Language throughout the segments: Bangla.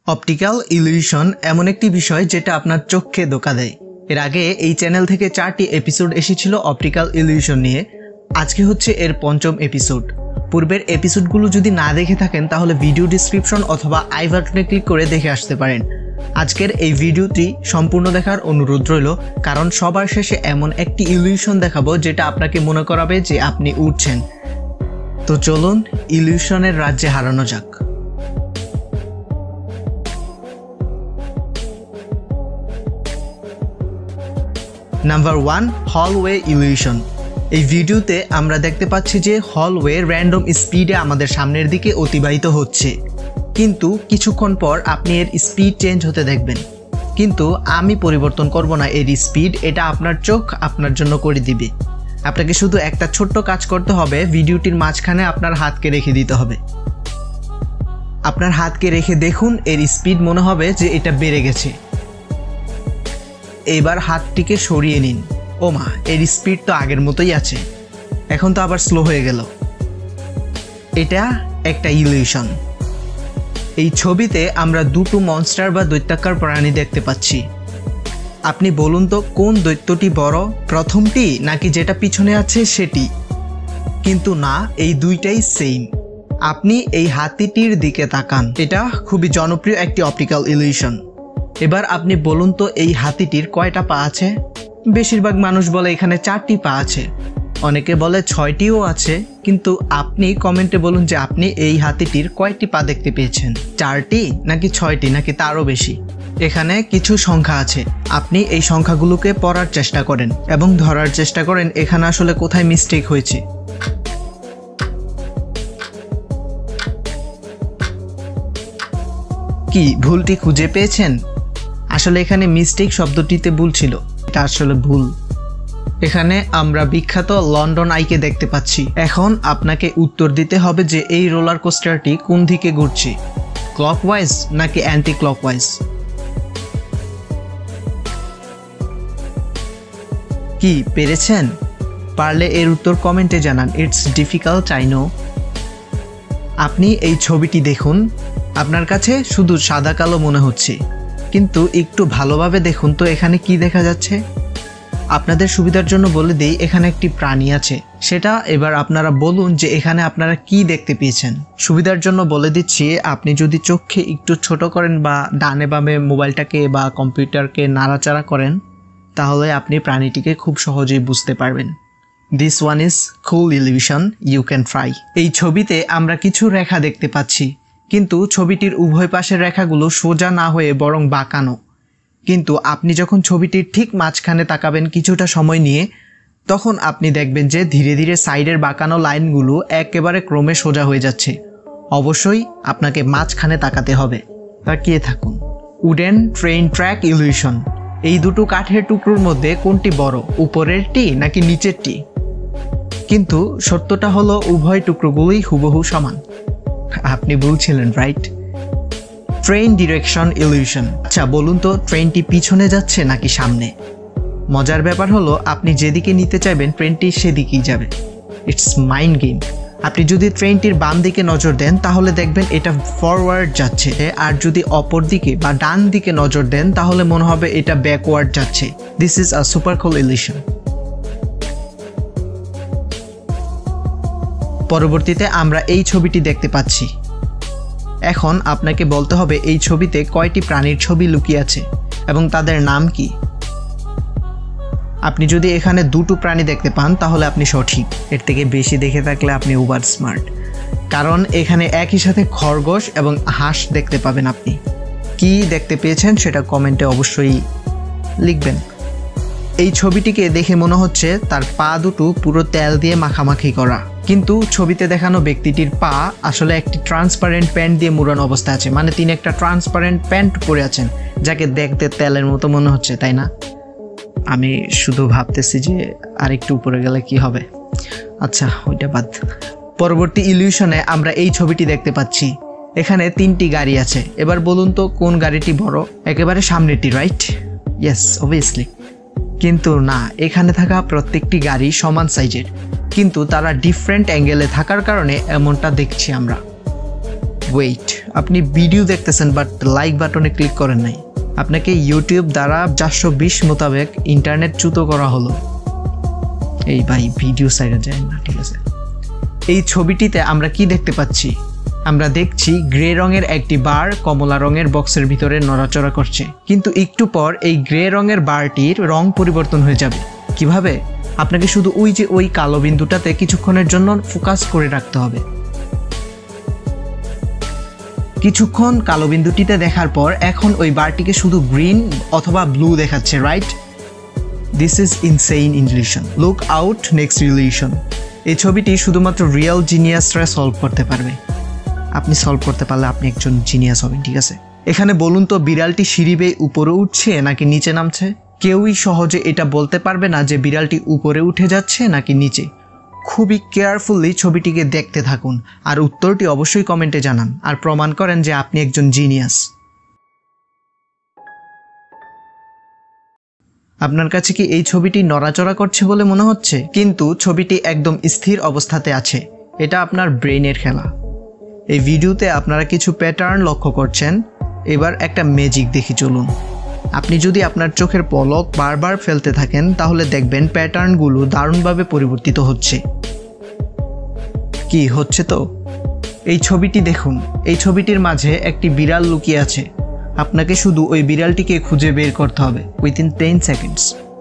অপটিক্যাল ইলিউশন এমন একটি বিষয় যেটা আপনার চোখকে ধোঁকা দেয়। এর আগে এই চ্যানেল থেকে 4টি এপিসোড এসেছিল অপটিক্যাল ইলিউশন নিয়ে। আজকে হচ্ছে এর 5ম এপিসোড। পূর্বের এপিসোডগুলো যদি না দেখে থাকেন তাহলে ভিডিও ডিসক্রিপশন অথবা আই বাটনে ক্লিক করে দেখে আসতে পারেন। আজকের এই ভিডিওটি সম্পূর্ণ দেখার অনুরোধ রইল, কারণ সবার শেষে এমন একটি ইলিউশন দেখাবো যেটা আপনাকে মনে করাবে যে আপনি উঠছেন। তো চলুন ইলিউশনের রাজ্যে হারানো যাক। Number 1, hallway illusion. এই ভিডিওতে আমরা দেখতে পাচ্ছি যে হলওয়ে র্যান্ডম স্পিডে আমাদের সামনের দিকে অতিবাহিত হচ্ছে, কিন্তু কিছুক্ষণ পর আপনি এর স্পিড চেঞ্জ হতে দেখবেন। কিন্তু আমি পরিবর্তন করব না এর স্পিড, এটা আপনার চোখ আপনার জন্য করে দিবে। আপনাকে শুধু একটা ছোট্ট কাজ করতে হবে, ভিডিওটির মাঝখানে আপনার হাতকে রেখে দিতে হবে। আপনার হাতকে রেখে দেখুন এর স্পিড মনে হবে যে এটা বেড়ে গেছে। এবার হাতটিকে সরিয়ে নিন। ও মা, এর স্পিড তো আগের মতোই আছে, এখন তো আবার স্লো হয়ে গেল। এটা একটা ইলিউশন। এই ছবিতে আমরা দুটো মনস্টার বা দৈত্যাকার প্রাণী দেখতে পাচ্ছি। আপনি বলুন তো কোন দৈত্যটি বড়, প্রথমটি নাকি যেটা পিছনে আছে সেটি? কিন্তু না, এই দুইটাই সেম। আপনি এই হাতিটির দিকে তাকান, এটা খুবই জনপ্রিয় একটি অপটিক্যাল ইলিউশন। এবার আপনি বলুন তো এই হাতিটির কয়টা পা আছে? বেশিরভাগ মানুষ বলে এখানে 4টি পা আছে, অনেকে বলে 6টিও আছে। কিন্তু আপনি কমেন্টে বলুন যে আপনি এই হাতিটির কয়টি পা দেখতে পেয়েছেন, 4টি নাকি 6টি নাকি তারও বেশি। এখানে কিছু সংখ্যা আছে, আপনি এই সংখ্যাগুলোকে পড়ার চেষ্টা করেন এবং ধরার চেষ্টা করেন এখানে আসলে কোথায় মিস্টেক হয়েছে। কি ভুলটি খুঁজে পেয়েছেন? আসলে এখানে মিস্টেক শব্দটিতে ভুল ছিল, এটা আসলে ভুল। এখানে আমরা বিখ্যাত লন্ডন আইকে দেখতে পাচ্ছি। এখন আপনাকে উত্তর দিতে হবে যে এই রোলার কোস্টারটি কোন দিকে ঘুরছে, ক্লকওয়াইজ নাকি অ্যান্টি ক্লকওয়াইজ। কি পেরেছেন? পারলে এর উত্তর কমেন্টে জানান। It's difficult, I know. আপনি এই ছবিটি দেখুন, আপনার কাছে শুধু সাদা কালো মনে হচ্ছে, কিন্তু একটু ভালোভাবে দেখুন তো এখানে কি দেখা যাচ্ছে। আপনাদের সুবিধার জন্য বলে দিই, এখানে একটি প্রাণী আছে, সেটা এবার আপনারা বলুন যে এখানে আপনারা কি দেখতে পেয়েছেন। সুবিধার জন্য বলে দিচ্ছি, আপনি যদি চোখকে একটু ছোট করেন বা ডানে বামে মোবাইলটাকে বা কম্পিউটারকে নাড়াচাড়া করেন, তাহলে আপনি প্রাণীটিকে খুব সহজেই বুঝতে পারবেন। This one is cool illusion, you can try. এই ছবিতে আমরা কিছু রেখা দেখতে পাচ্ছি, কিন্তু ছবিটির উভয় পাশের রেখাগুলো সোজা না হয়ে বরং বাঁকানো। কিন্তু আপনি যখন ছবিটির ঠিক মাঝখানে তাকাবেন কিছুটা সময় নিয়ে, তখন আপনি দেখবেন যে ধীরে ধীরে সাইডের বাঁকানো লাইনগুলো একেবারে ক্রমে সোজা হয়ে যাচ্ছে। অবশ্যই আপনাকে মাঝখানে তাকাতে হবে। তাকিয়ে থাকুন। Wooden train track illusion. এই দুটো কাঠের টুকরোর মধ্যে কোনটি বড়, উপরেরটি নাকি নিচেরটি? কিন্তু সত্যটা হলো উভয় টুকরোগুলোই হুবহু সমান। আপনি বলছিলেন, রাইট? Train direction illusion. আচ্ছা বলুন তো ট্রেনটি পিছনে যাচ্ছে নাকি সামনে? মজার ব্যাপার হলো আপনি যেদিকে নিতে চাইবেন ট্রেনটি সেদিকেই যাবে। It's mind game. আপনি যদি ট্রেনটির বাম দিকে নজর দেন তাহলে দেখবেন এটা ফরওয়ার্ড যাচ্ছে, আর যদি অপর দিকে বা ডান দিকে নজর দেন তাহলে মনে হবে এটা ব্যাকওয়ার্ড যাচ্ছে। This is a super cool illusion. পরবর্তীতে আমরা এই ছবিটি দেখতে পাচ্ছি। এখন আপনাকে বলতে হবে এই ছবিতে কয়টি প্রাণীর ছবি লুকিয়ে আছে এবং তাদের নাম কি। আপনি যদি এখানে দুটো প্রাণী দেখতে পান তাহলে আপনি সঠিক। এর থেকে বেশি দেখে থাকলে আপনি ওভার স্মার্ট, কারণ এখানে একই সাথে খরগোশ এবং হাঁস দেখতে পাবেন। আপনি কি দেখতে পেয়েছেন সেটা কমেন্টে অবশ্যই লিখবেন। এই ছবিটিকে দেখে মনে হচ্ছে তার পা দুটো পুরো তেল দিয়ে মাখামাখি করা, কিন্তু ছবিতে দেখানো ব্যক্তিটির পা আসলে একটি ট্রান্সপারেন্ট প্যান্ট দিয়ে মুড়ানো অবস্থা আছে। মানে তিনি একটা ট্রান্সপারেন্ট প্যান্ট পরে আছেন, যাকে দেখতে তেলের মতো মনে হচ্ছে, তাই না? আমি শুধু ভাবতেছি যে আরেকটু উপরে গেলে কি হবে। আচ্ছা ওইটা বাদ। পরবর্তী ইলিউশনে আমরা এই ছবিটি দেখতে পাচ্ছি। এখানে 3টি গাড়ি আছে। এবার বলুন তো কোন গাড়িটি বড়? একেবারে সামনেটি, রাইট? Yes, obviously. কিন্তু না, এখানে থাকা প্রত্যেকটি গাড়ি সমান সাইজের, কিন্তু তারা ডিফারেন্ট অ্যাঙ্গেলে থাকার কারণে এমনটা দেখছি আমরা। ওয়েট, আপনি ভিডিও দেখতেছেন বাট লাইক বাটনে ক্লিক করেন নাই। আপনাকে ইউটিউব দ্বারা 420 মোতাবেক ইন্টারনেট চ্যুত করা হলো। এই ভাই ভিডিও সাইডে যায় না, ঠিক আছে। এই ছবিটিতে আমরা কি দেখতে পাচ্ছি? আমরা দেখছি গ্রে রঙের একটি বার কমলা রঙের বক্সের ভিতরে নড়াচড়া করছে, কিন্তু একটু পর এই গ্রে রঙের বারটির রং পরিবর্তন হয়ে যাবে। কিভাবে? আপনাকে শুধু ওই কালো বিন্দুটাতে কিছুক্ষণের জন্য ফোকাস করে রাখতে হবে। কিছুক্ষণ কালো বিন্দুটিতে দেখার পর এখন ওই বারটিকে শুধু গ্রিন অথবা ব্লু দেখাচ্ছে, right? This is insane illusion. Look out next illusion. এই ছবিটি শুধুমাত্র রিয়েল জিনিয়াসরা সলভ করতে পারবে। আপনি সলভ করতে পারলে আপনি একজন জিনিয়াস হবেন, ঠিক আছে। এখানে বলুন তো, বিড়ালটি সিঁড়ি বেয়ে উপরে উঠছে নাকি নিচে নামছে? কেউই সহজে এটা বলতে পারবে না যে বিড়ালটি উপরে উঠে যাচ্ছে নাকি নিচে। খুবই কেয়ারফুলি ছবিটিকে দেখতে থাকুন আর উত্তরটি অবশ্যই কমেন্টে জানান আর প্রমাণ করেন যে আপনি একজন জিনিয়াস। আপনার কাছে কি এই ছবিটি নড়াচড়া করছে বলে মনে হচ্ছে? কিন্তু ছবিটি একদম স্থির অবস্থাতে আছে। এটা আপনার ব্রেইনের খেলা। এই ভিডিওতে আপনারা কিছু প্যাটার্ন লক্ষ্য করছেন। এবার একটা ম্যাজিক দেখি চলুন। আপনি যদি আপনার চোখের পলক বারবার ফেলতে থাকেন তাহলে দেখবেন প্যাটার্নগুলো দারুণভাবে পরিবর্তিত হচ্ছে। কি হচ্ছে তো? এই ছবিটি দেখুন। এই ছবিটির মাঝে একটি বিড়াল লুকিয়ে আছে। আপনাকে শুধু ওই বিড়ালটিকে খুঁজে বের করতে হবে উইথিন 10 সেকেন্ডস।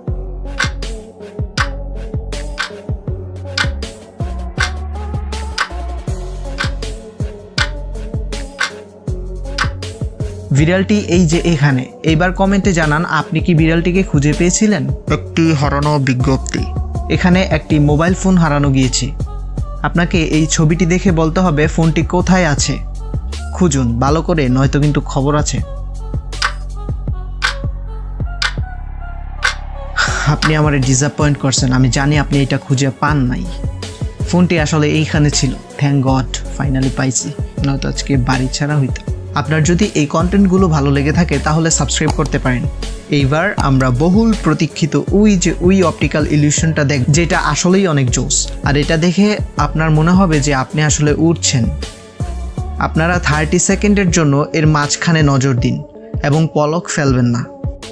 বিড়ালটি এই যে এখানে। এইবার কমেন্টে জানান আপনি কি বিড়ালটিকে খুঁজে পেয়েছিলেন? একটি হারানো বিজ্ঞপ্তি। এখানে একটি মোবাইল ফোন হারানো গিয়েছে। আপনাকে এই ছবিটি দেখে বলতে হবে ফোনটি কোথায় আছে। খুঁজুন ভালো করে, নয়তো কিন্তু খবর আছে। আপনি আমারে ডিসঅ্যাপয়েন্ট করছেন। আমি জানি আপনি এটা খুঁজে পান নাই। ফোনটি আসলে এইখানে ছিল। থ্যাংক গড, ফাইনালি পাইছি, নয়তো আজকে বাড়ি ছাড়া হইতো। আপনার যদি এই কন্টেন্টগুলো ভালো লেগে থাকে তাহলে সাবস্ক্রাইব করতে পারেন। এইবার আমরা বহুল প্রতীক্ষিত ওই অপটিক্যাল ইলিউশনটা দেখ, যেটা আসলেই অনেক জোস। আর এটা দেখে আপনার মনে হবে যে আপনি আসলে উড়ছেন। আপনারা 30 সেকেন্ডের জন্য এর মাঝখানে নজর দিন এবং পলক ফেলবেন না।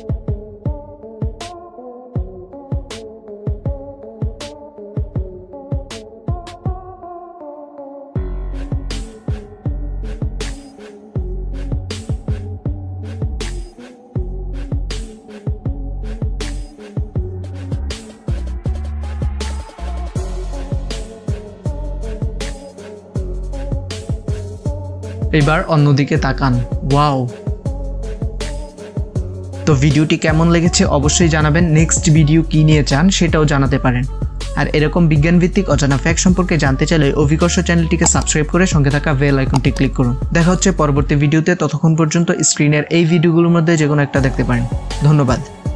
এবার অন্যদিকে তাকান। ওয়াও! তো ভিডিওটি কেমন লেগেছে অবশ্যই জানাবেন। নেক্সট ভিডিও কি নিয়ে চান সেটাও জানাতে পারেন। আর এরকম বিজ্ঞানভিত্তিক অজানা ফ্যাক্ট সম্পর্কে জানতে চাইলে অভিকর্ষ চ্যানেলটিকে সাবস্ক্রাইব করে সঙ্গে থাকা বেল আইকনটি ক্লিক করুন। দেখা হচ্ছে পরবর্তী ভিডিওতে। ততক্ষণ পর্যন্ত স্ক্রিনের এই ভিডিওগুলোর মধ্যে যে কোনো একটা দেখতে পারেন। ধন্যবাদ।